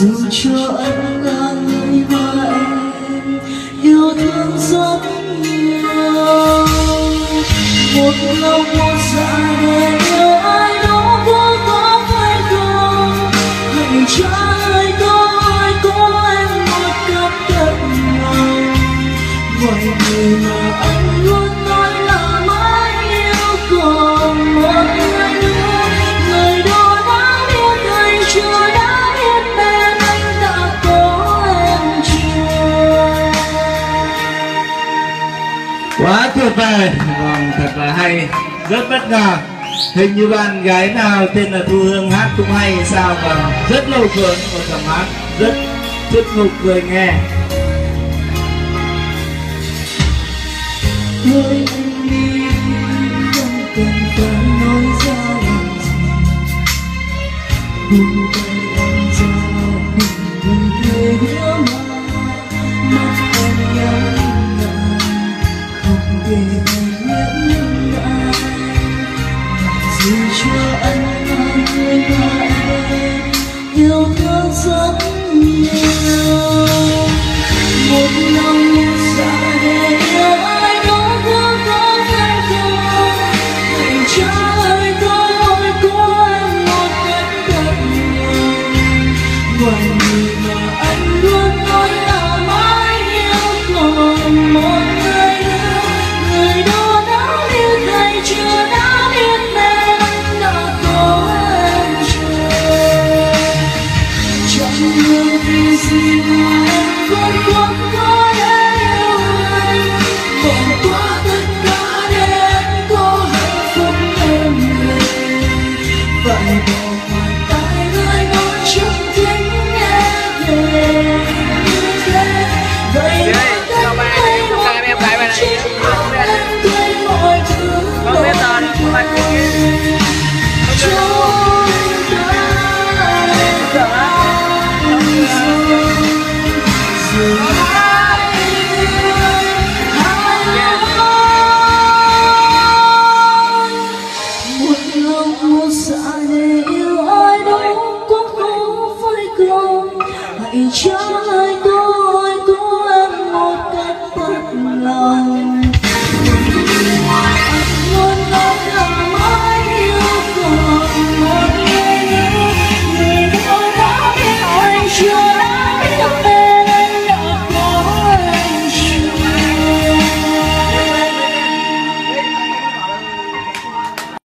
dù cho anh là người mà em yêu thương rất nhiều. Một lòng một dạ để yêu ai đó có hay không? Hãy trả lời câu hỏi của em một cách thật lòng. Mọi người mà anh luôn nói là mãi yêu còn một người nữa, người đó đã biết hay chưa đã biết bên anh đã có em chưa. Quá tuyệt vời, vâng, thật là hay, rất bất ngờ. Hình như bạn gái nào tên là Thu Hương hát cũng hay sao mà rất lâu cuốn, một giọng hát rất thuyết phục người nghe. Thôi anh đi, không cần phải nói ra làm gì.